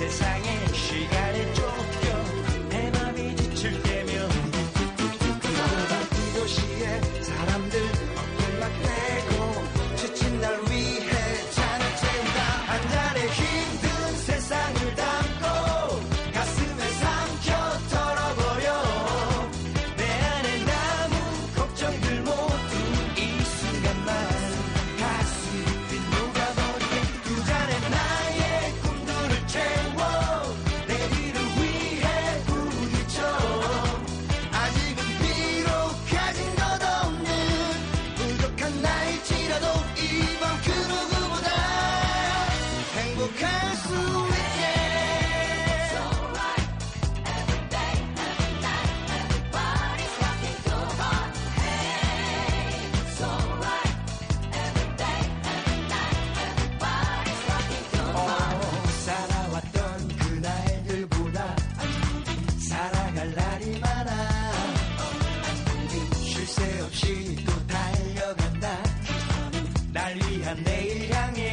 세상에 시간에 쫓겨 내 맘이 지칠 때면 이 도시에 사람들 연락되고 지친 날 위해 잔을 채운다. 한 잔의 힘든 세상을 담고 가슴에 삼켜 털어버려. 내 안에 남은 걱정들 모두 이 순간만 가슴이 녹아버리게. 두 잔의 나의 꿈들을 채워 내일을 위해 부딪혀. 아직은 비록 가진 것 없는 부족한 나일지라도 이번 그 누구보다 행복할 수 있게. 살아왔던 그 날들보다 살아갈 날이 많아. 쉴 새 없이 또 달려간다. 날 위한 내일 향해